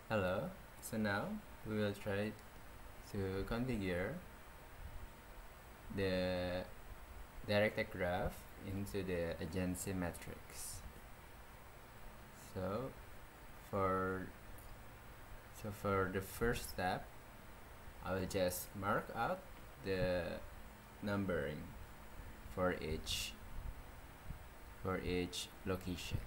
Hello, so now we will try to configure the directed graph into the agency matrix. So for for the first step, I will just mark out the numbering for each location.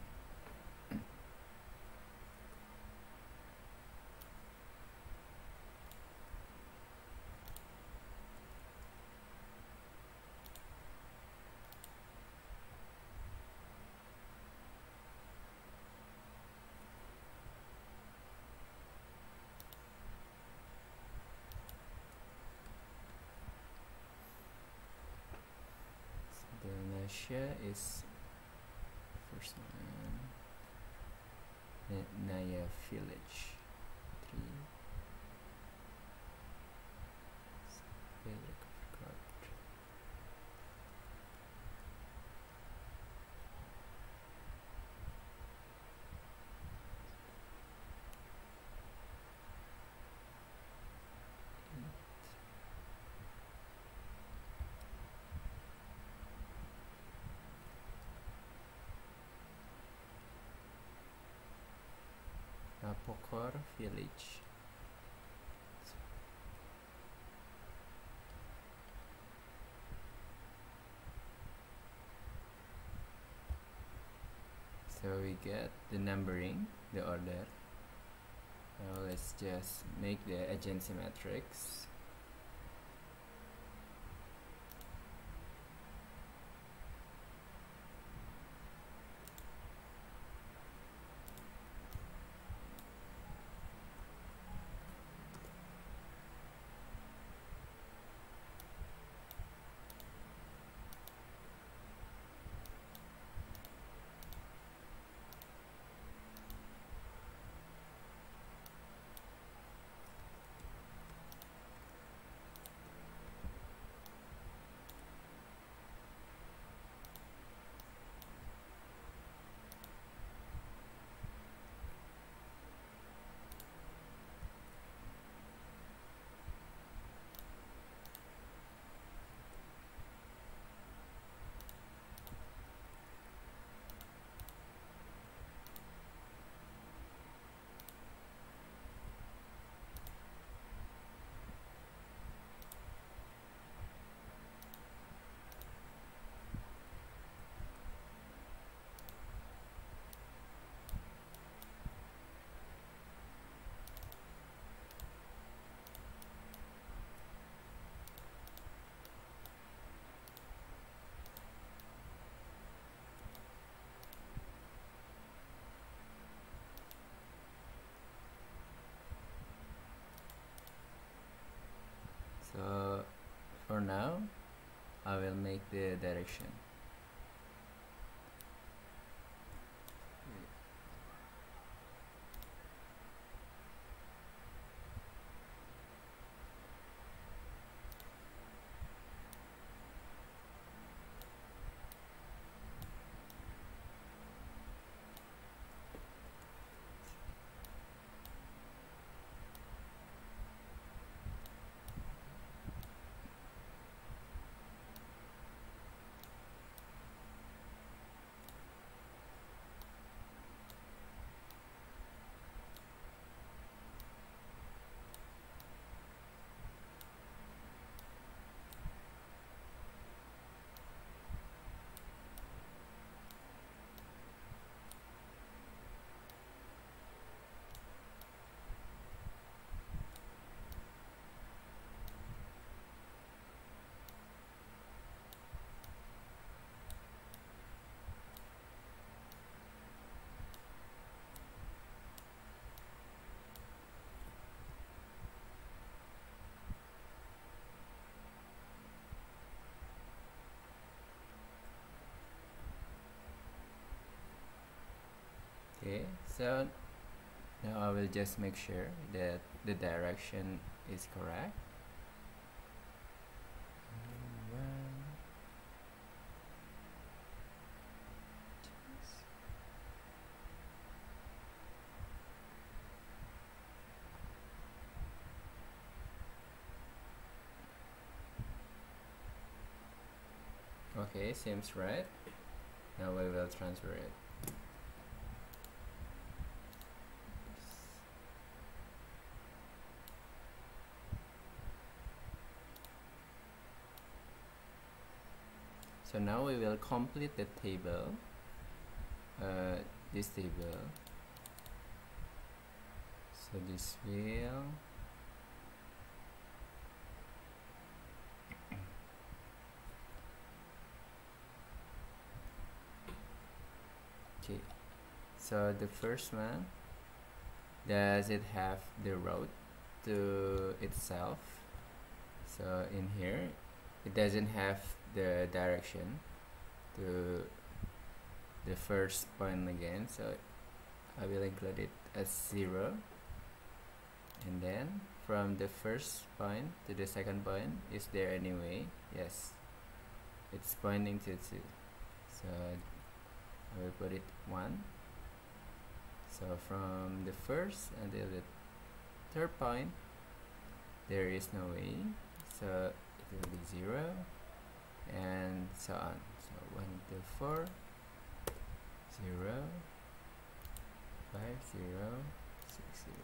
Indonesia is first one. Naya Village 3. Pedro Card. Napokor Village. So we get the numbering, the order. Now let's just make the agency matrix. So for now, I will make the direction. Okay, so now I will just make sure that the direction is correct. Okay, seems right. Now we will transfer it. So now we will complete the table, this table. So this will okay. So the first one, does it have the road to itself? So in here, it doesn't have the direction to the first point again, so I will include it as 0. And then from the first point to the second point, is there any way? Yes, it's pointing to 2, so I will put it 1. So from the first until the third point, there is no way, so it will be 0, and so on. So 1 to 4, 0, 5, 0, 6, 0.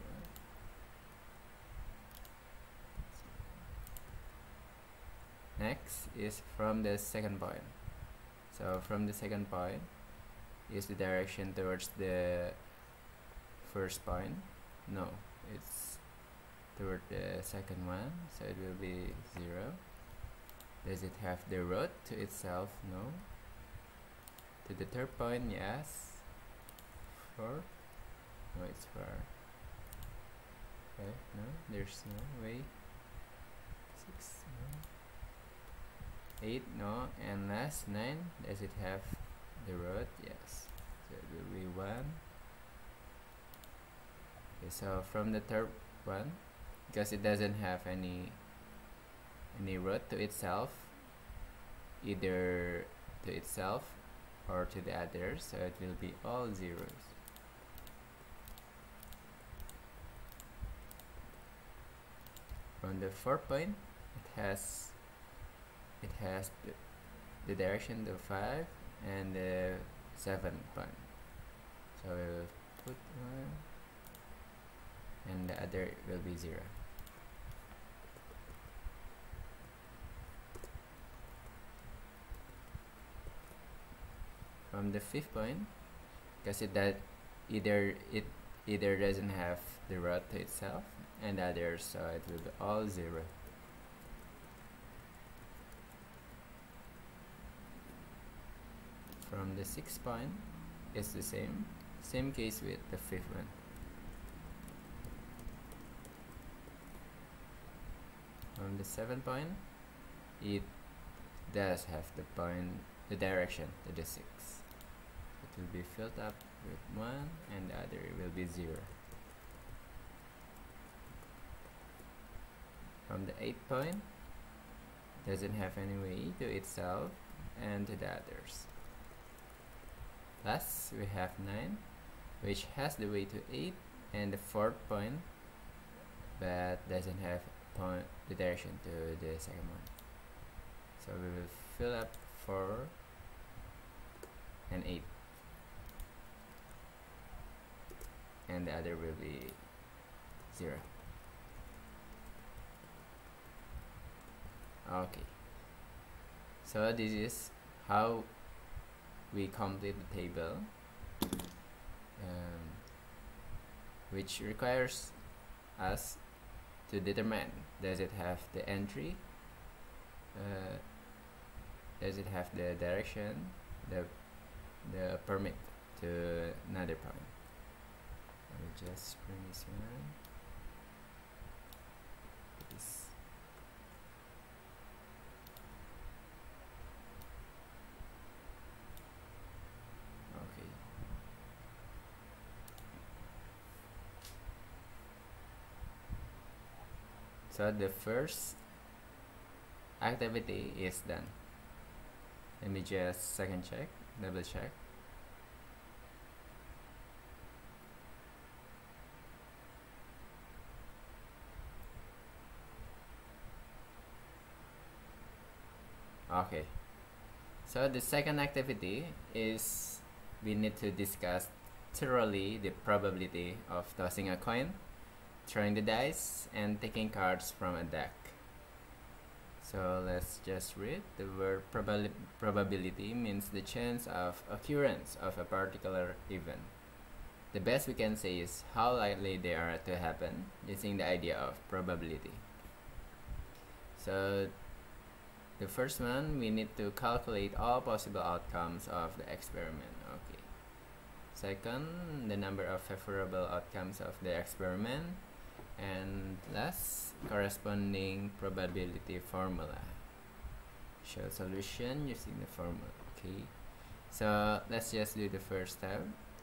Next is from the second point. So from the second point is the direction towards the first point. No, it's toward the second one, so it will be 0. Does it have the road to itself? No. To the third point, yes. 4. No, it's 4. Okay, no, there's no way. 6, no. 8, no. And last 9, does it have the road? Yes. So it will be 1. Okay, so from the third one, because it doesn't have any road to itself, either to itself or to the others, so it will be all zeros. From the fourth point, it has the direction to 5 and the 7 point. So we will put 1 and the other will be 0. From the fifth point, because it either doesn't have the road to itself and others, so it will be all 0. From the sixth point, it's the same case with the fifth one. From the seventh point, it does have the direction to the 6. It will be filled up with 1 and the other will be 0. From the 8th point, doesn't have any way to itself and to the others. Last, we have 9, which has the way to 8 and the 4th point, but doesn't have the direction to the second one. So we will fill up 4 and 8, and the other will be 0. Okay, so this is how we complete the table, which requires us to determine, does it have the entry, does it have the direction, the permit to another point. I will just bring this one. This. Okay. So the first activity is done. Let me just double check. Okay, So the second activity is we need to discuss thoroughly the probability of tossing a coin, throwing the dice, and taking cards from a deck. So let's just read. The word probability means the chance of occurrence of a particular event. The best we can say is how likely they are to happen using the idea of probability. So the first one, we need to calculate all possible outcomes of the experiment. Okay. Second, the number of favorable outcomes of the experiment. And last, corresponding probability formula. Show solution using the formula. Okay. So let's just do the first step.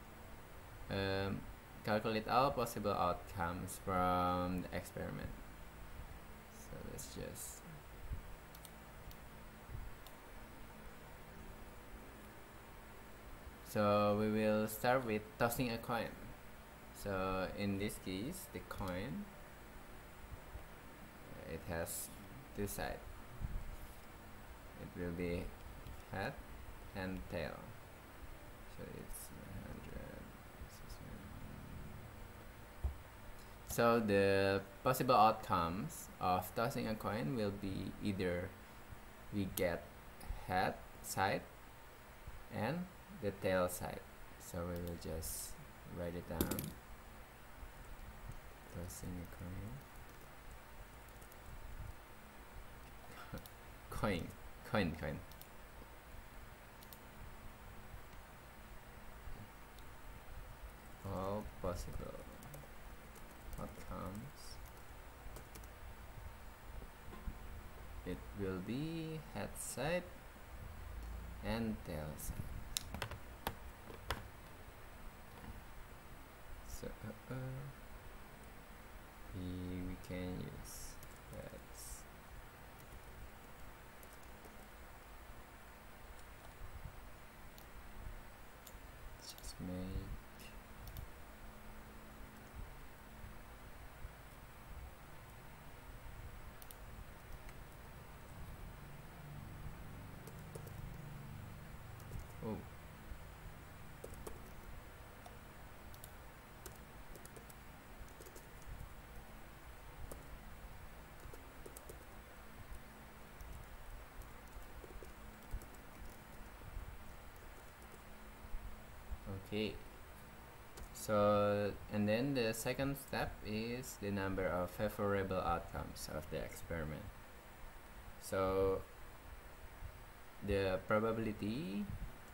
Calculate all possible outcomes from the experiment. So let's just so we will start with tossing a coin. So in this case, the coin, it has two sides. It will be head and tail. So it's 100. So the possible outcomes of tossing a coin will be either we get head side and the tail side. So we will just write it down. Tossing a coin. coin. All possible outcomes. It will be head side and tail side. So we can use heads. Just make oh okay. So, and then the second step is the number of favorable outcomes of the experiment. So, the probability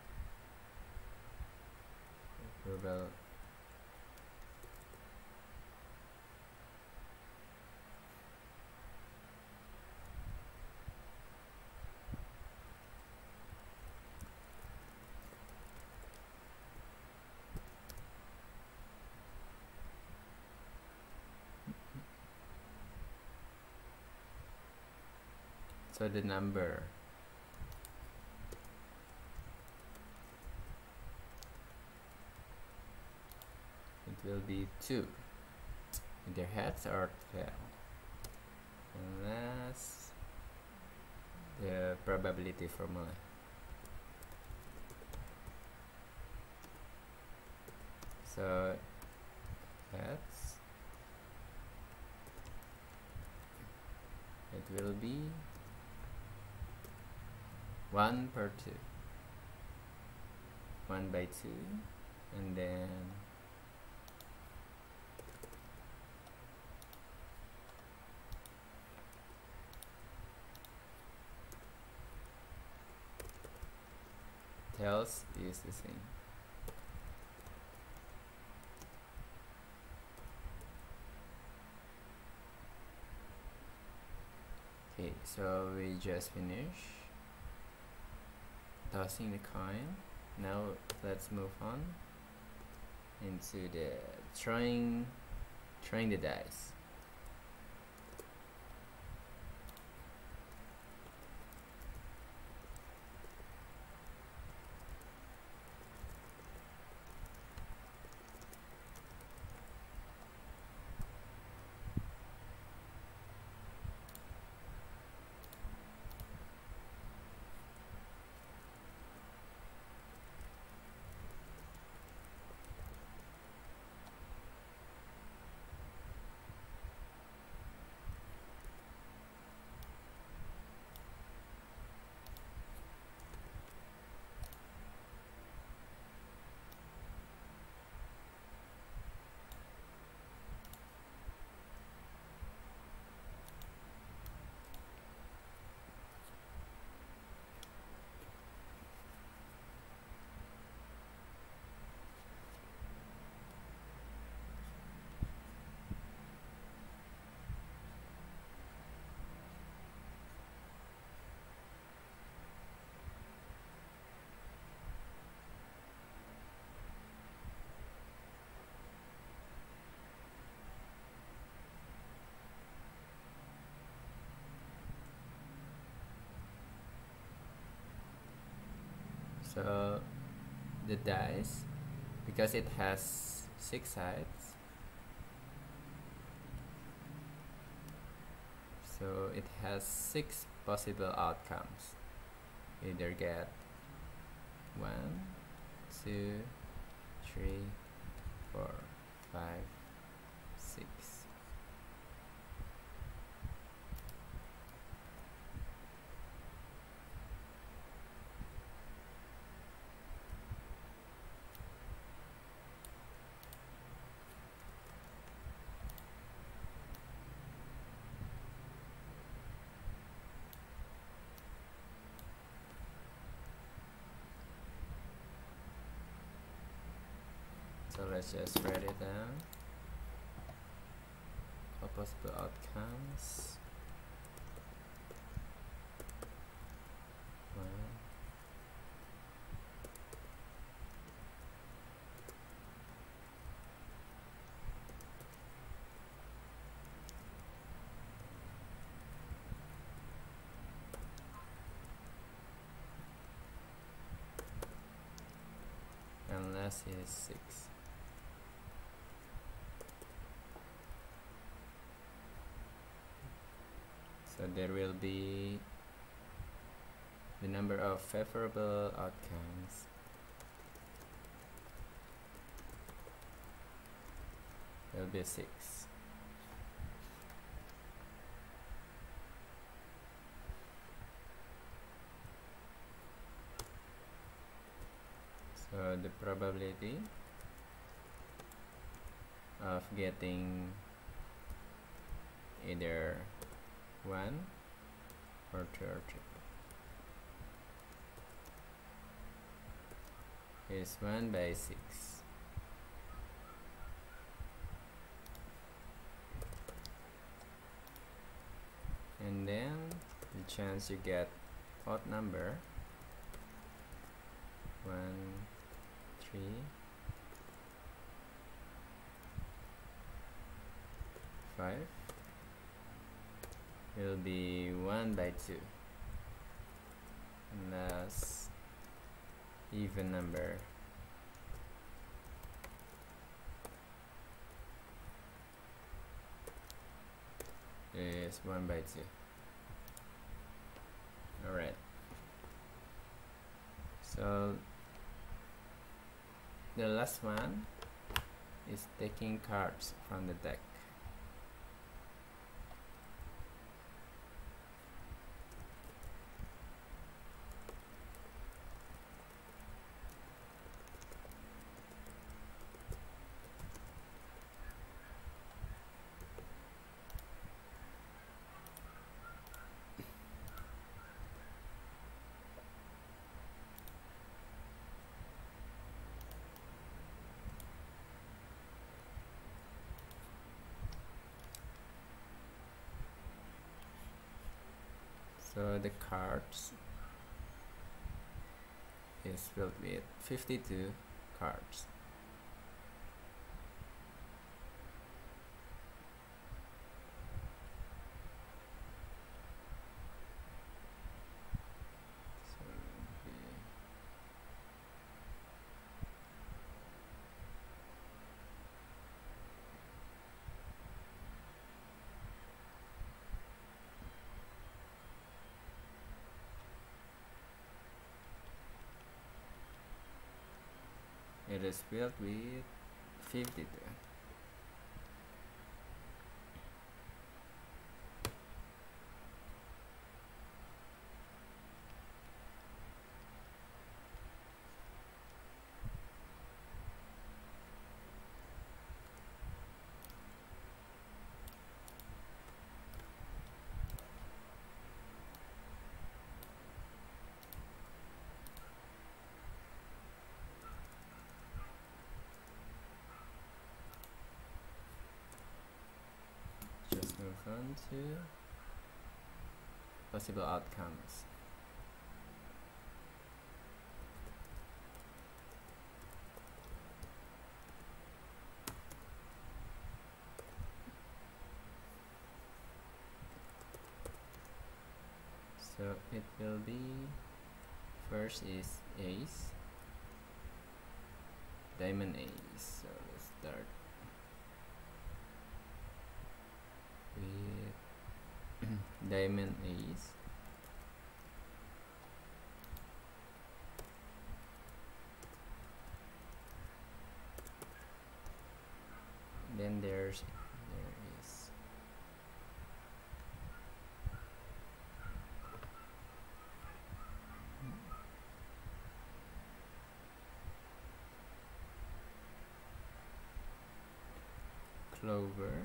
so the number it will be 2, either heads or tail, unless the probability formula. So heads, it will be 1/2, 1/2, and then tails is the same. Okay, so we just finished tossing the coin. Now let's move on into the throwing the dice. So the dice, because it has 6 sides, so it has 6 possible outcomes. Either get 1, 2, 3, 4, 5, 6. So let's just write it down. All possible outcomes. 1, and last is 6. So there will be the number of favorable outcomes will be 6. So the probability of getting either 1 or 2 or 3 is 1 by 6. And then the chance you get odd number 1, 3, 5 will be 1 by 2, and last even number is 1 by 2. Alright, so the last one is taking cards from the deck. So the cards is filled with 52 cards. So it is filled with 52. Just move on to possible outcomes. So it will be First is ace, diamond ace. So let's start with diamond ace. Then there is clover.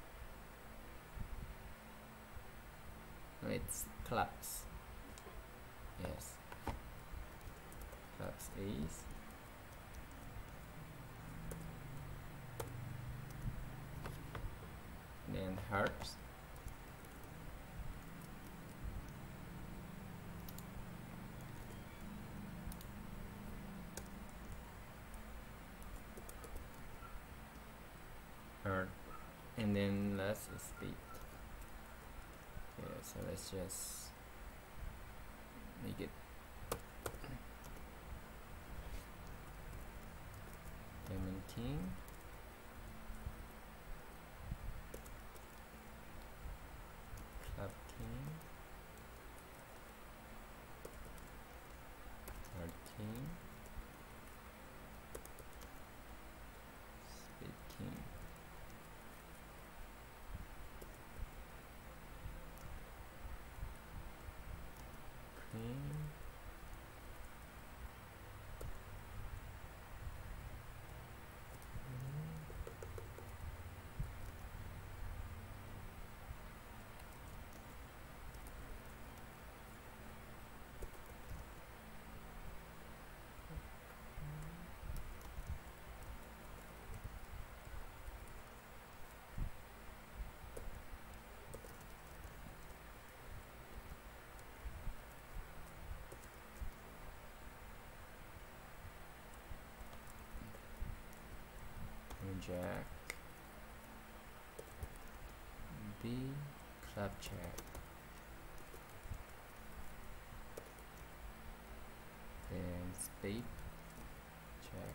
No, it's clubs. Yes, clubs ace. Then hearts. Heart. And then last is spade. Okay, so let's just make it diamond king, club king, heart king, spade king. Queen, jack, B, club jack, then spade jack,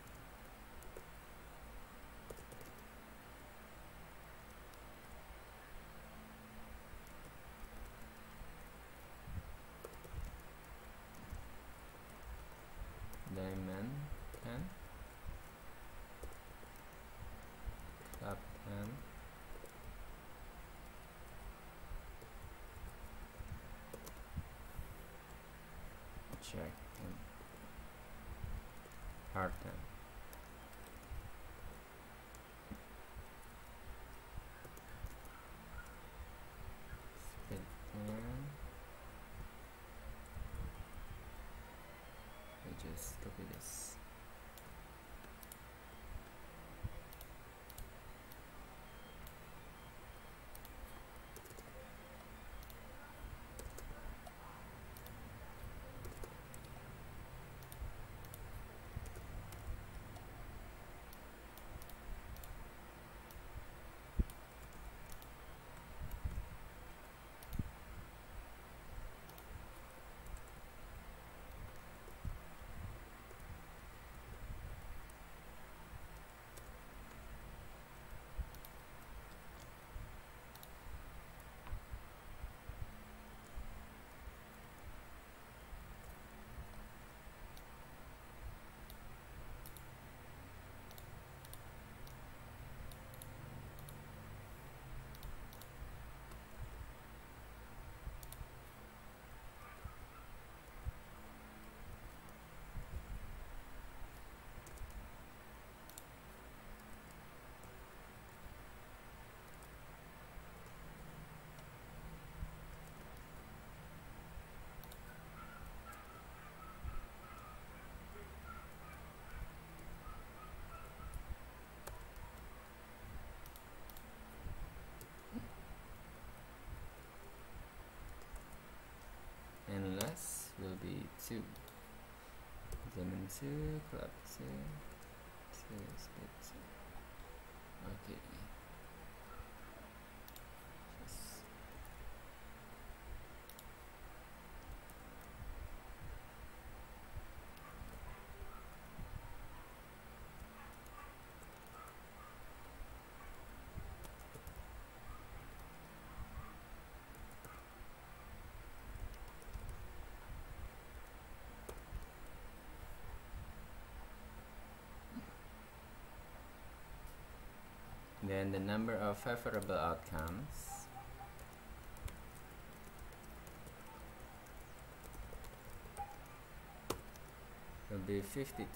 diamond 10, club 10, jack 10, heart 10. Spade 10. I just copy this. And last will be 2, diamond 2, club 2, 2, spade 2. Okay. Just Then the number of favorable outcomes will be 52.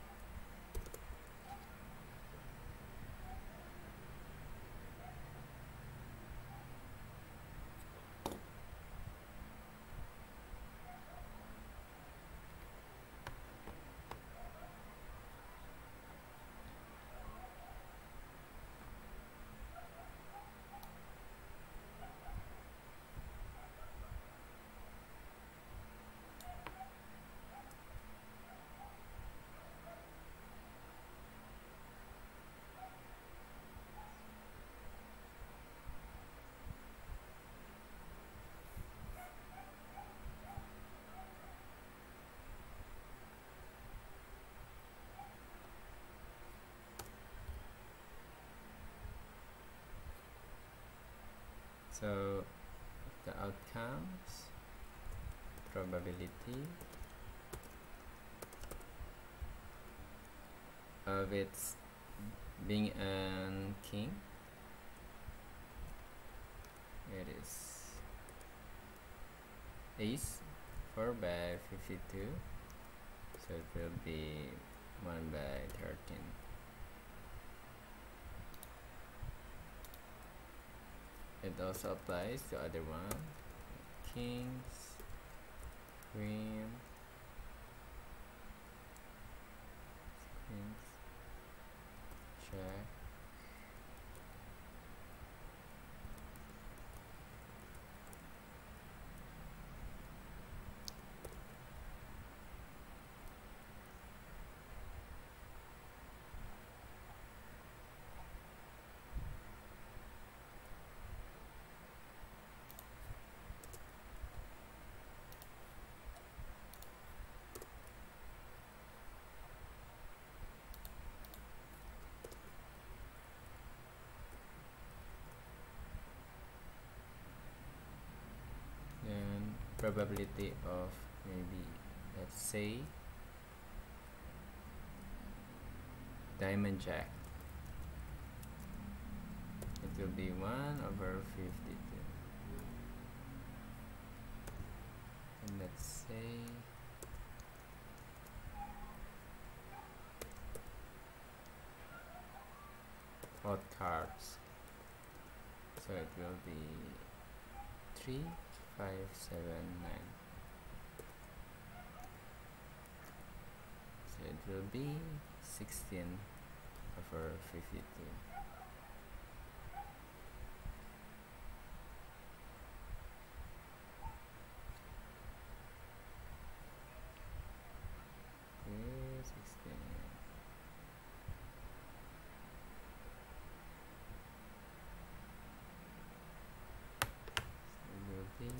So the outcomes probability of its being a king, it is ace 4 by 52, so it will be 1 by 13. It also applies to other one, kings, queen, kings, check, then probability of maybe, let's say, diamond jack, it will be 1/52. And let's say hot cards, so it will be 3, 5, 7, 9. So it will be 16/52. Okay, 16. So it will be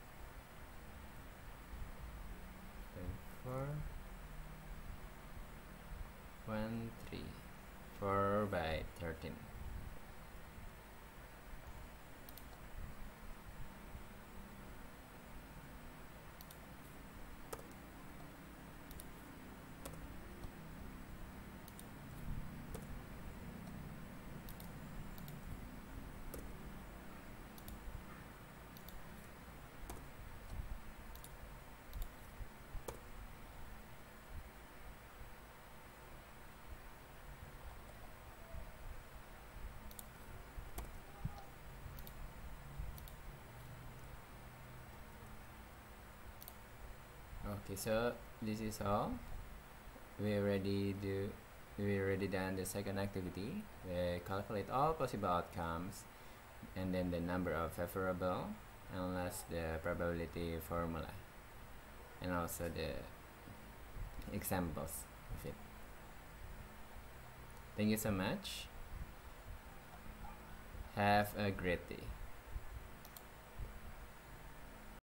4, 1, 3, 4 by 13. Okay, so this is all. We already done the second activity. We calculate all possible outcomes, and then the number of favorable, and last the probability formula, and also the examples of it. Thank you so much. Have a great day.